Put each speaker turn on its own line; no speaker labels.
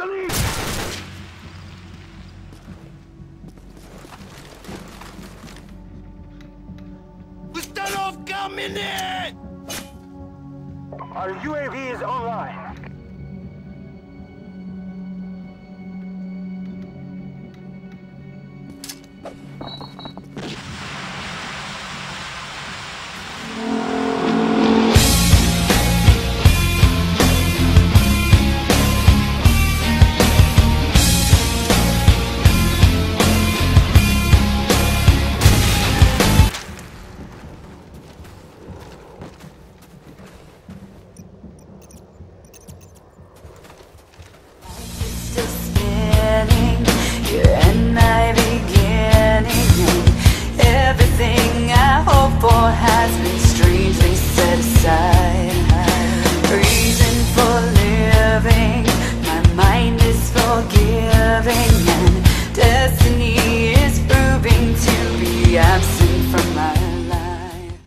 Our UAV is online.
Has been strangely set aside. Reason for living, my mind is forgiving, and destiny is proving to be absent.